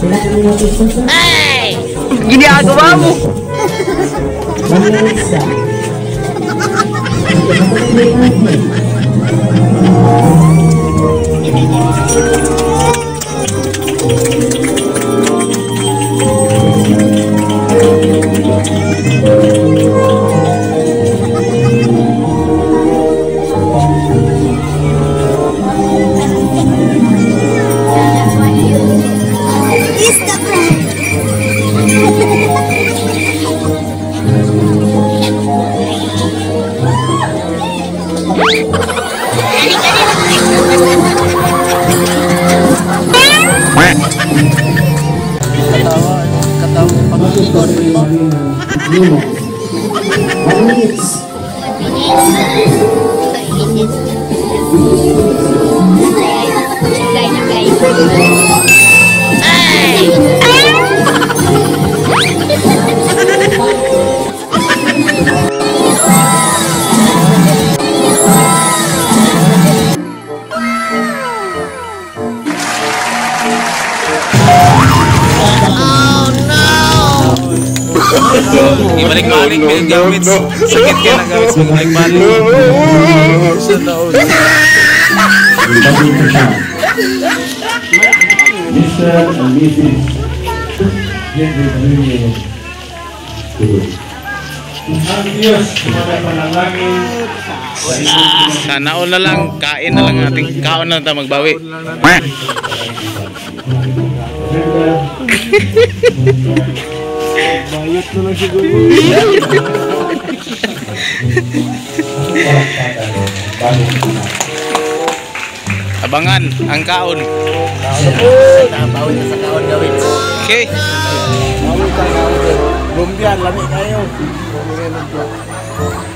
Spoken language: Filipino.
Hey! Ginagawa mo! Balik-balik gamit. Sakit ka na gamit sa balik-balik. Sa taon. Mr. and Mrs. Ang Diyos manalangin. Sana all na lang, kain na lang natin. Kaon na tayo magbawi. Bayot na lang siguro. Abangan ang kaon. Bawin na sa kaon gawin. Okay. Bawit ka, Lumbian, lamig kayo.